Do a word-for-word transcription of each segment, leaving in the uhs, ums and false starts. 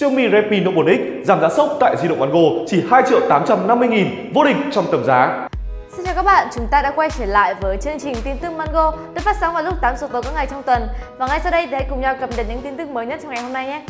Xiaomi Redmi Note bốn X giảm giá sốc tại di động Bán Go chỉ hai triệu tám trăm năm mươi nghìn, vô địch trong tầm giá. Xin chào các bạn, chúng ta đã quay trở lại với chương trình tin tức Bán Go được phát sóng vào lúc tám giờ tối các ngày trong tuần. Và ngay sau đây thì hãy cùng nhau cập nhật những tin tức mới nhất trong ngày hôm nay nhé.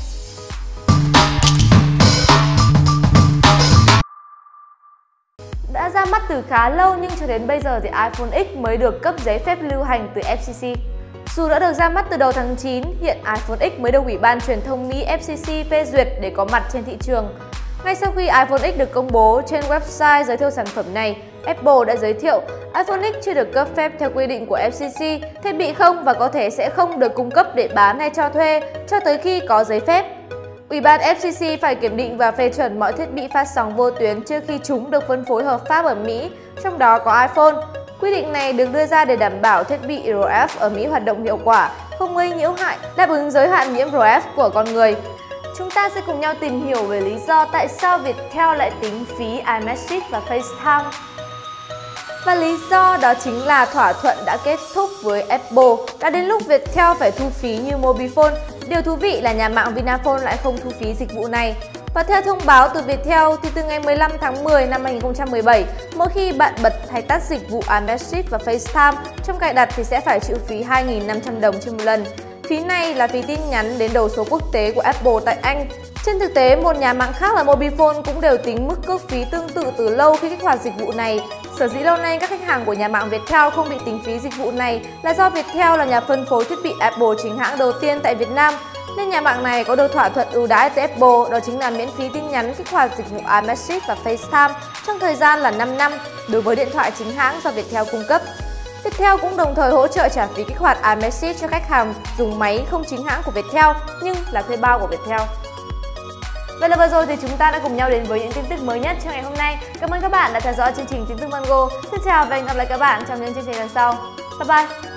Đã ra mắt từ khá lâu nhưng cho đến bây giờ thì iPhone X mới được cấp giấy phép lưu hành từ F C C. Dù đã được ra mắt từ đầu tháng chín, hiện iPhone X mới được Ủy ban Truyền thông Mỹ F C C phê duyệt để có mặt trên thị trường. Ngay sau khi iPhone X được công bố trên website giới thiệu sản phẩm này, Apple đã giới thiệu iPhone X chưa được cấp phép theo quy định của F C C, thiết bị không và có thể sẽ không được cung cấp để bán hay cho thuê cho tới khi có giấy phép. Ủy ban F C C phải kiểm định và phê chuẩn mọi thiết bị phát sóng vô tuyến trước khi chúng được phân phối hợp pháp ở Mỹ, trong đó có iPhone. Quy định này được đưa ra để đảm bảo thiết bị R F ở Mỹ hoạt động hiệu quả, không gây nhiễu hại, đáp ứng giới hạn nhiễm R F của con người. Chúng ta sẽ cùng nhau tìm hiểu về lý do tại sao Viettel lại tính phí iMessage và FaceTime. Và lý do đó chính là thỏa thuận đã kết thúc với Apple. Đã đến lúc Viettel phải thu phí như Mobifone. Điều thú vị là nhà mạng Vinaphone lại không thu phí dịch vụ này. Và theo thông báo từ Viettel thì từ ngày mười lăm tháng mười năm hai nghìn không trăm mười bảy, mỗi khi bạn bật hay tắt dịch vụ iMessage và FaceTime trong cài đặt thì sẽ phải chịu phí hai nghìn năm trăm đồng trên một lần. Phí này là phí tin nhắn đến đầu số quốc tế của Apple tại Anh. Trên thực tế, một nhà mạng khác là Mobifone cũng đều tính mức cước phí tương tự từ lâu khi kích hoạt dịch vụ này. Sở dĩ lâu nay các khách hàng của nhà mạng Viettel không bị tính phí dịch vụ này là do Viettel là nhà phân phối thiết bị Apple chính hãng đầu tiên tại Việt Nam, nên nhà mạng này có được thỏa thuận ưu đãi từ Apple, đó chính là miễn phí tin nhắn kích hoạt dịch vụ iMessage và FaceTime trong thời gian là năm năm đối với điện thoại chính hãng do Viettel cung cấp. Viettel cũng đồng thời hỗ trợ trả phí kích hoạt iMessage cho khách hàng dùng máy không chính hãng của Viettel nhưng là thuê bao của Viettel. Vậy là vừa rồi thì chúng ta đã cùng nhau đến với những tin tức mới nhất trong ngày hôm nay. Cảm ơn các bạn đã theo dõi chương trình tin tức Bán Go. Xin chào và hẹn gặp lại các bạn trong những chương trình lần sau. Bye bye!